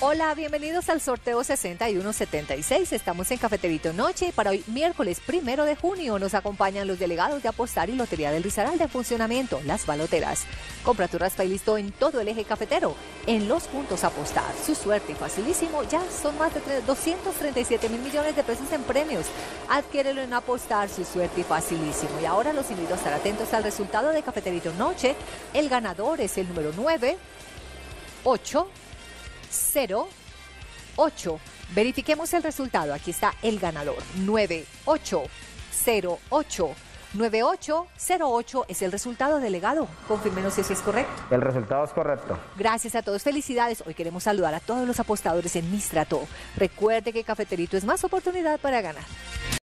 Hola, bienvenidos al sorteo 6176. Estamos en Cafeterito Noche y para hoy, miércoles 1 de junio, nos acompañan los delegados de Apostar y Lotería del Risaralda en funcionamiento, las baloteras. Compra tu raspa y listo en todo el eje cafetero. En los puntos Apostar, su suerte facilísimo. Ya son más de 237 mil millones de pesos en premios. Adquiérelo en Apostar, su suerte facilísimo. Y ahora los invito a estar atentos al resultado de Cafeterito Noche. El ganador es el número 9808. Verifiquemos el resultado. Aquí está el ganador. 9808. 9808 es el resultado, delegado. Confírmenos si eso es correcto. El resultado es correcto. Gracias a todos, felicidades. Hoy queremos saludar a todos los apostadores en Mistrato. Recuerde que Cafeterito es más oportunidad para ganar.